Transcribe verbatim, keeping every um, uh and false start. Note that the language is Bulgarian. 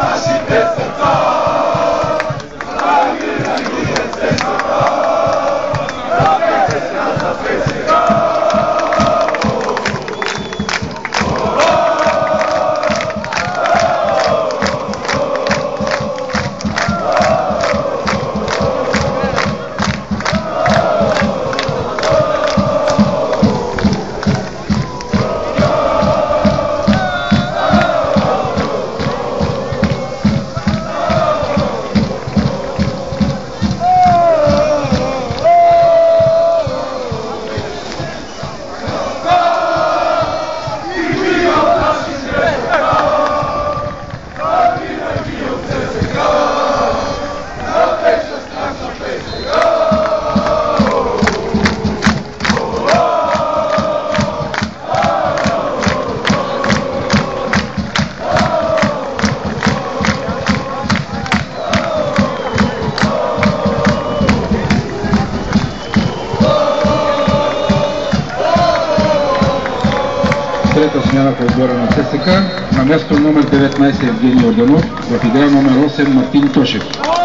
Трета смяна в отбора на ЦСКА, на място номер деветнайсет Евгений Орданов, в игра номер осем Мартин Тошев.